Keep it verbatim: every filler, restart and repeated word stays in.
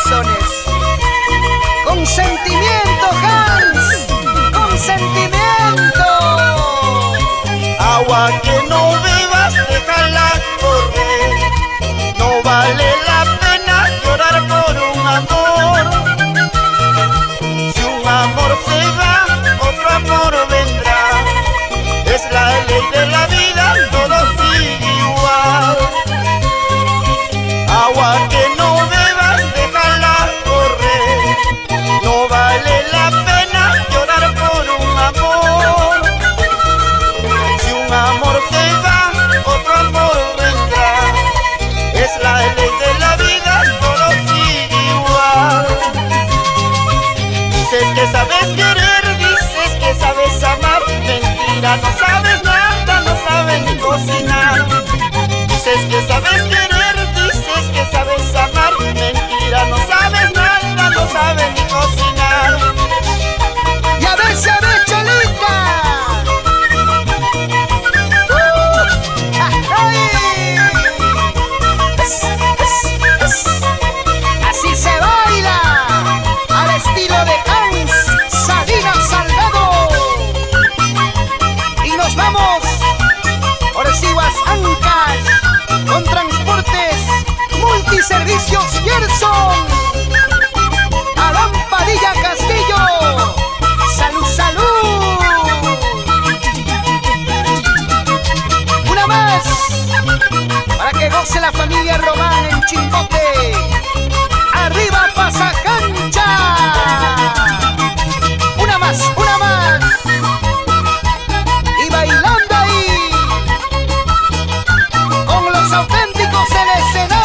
corazones. Con sentimiento, Hans, con sentimiento. Agua que no bebas, déjala correr. No vale la pena llorar por un amor. Si un amor se va, otro amor vendrá. Es la ley de la vida, todo sigue igual. Agua que no bebas, déjala correr. No vale la pena llorar por un amor. Si un amor se va, otro amor vendrá. Es la ley de la vida, todo sigue igual. Dices que sabes querer, dices que sabes amar. Mentira, no sabes nada, no sabes ni cocinar. Dices que sabes querer, dices que sabes amar. Mentira, no sabes nada, no sabes ni cocinar. Ya ves, ya ves, Cholita. Uh, ¡ay! Es, es, es. Así se baila, al estilo de Hans Salinas Salgado. Y nos vamos por Siguas Ancash con transportes multiservicios Gerson. Adán Padilla Castillo. Salud, salud. Una más para que goce la familia Román en Chimbote. Arriba Pasacancha. Una más, una más. Y bailando ahí con los auténticos en el escenario.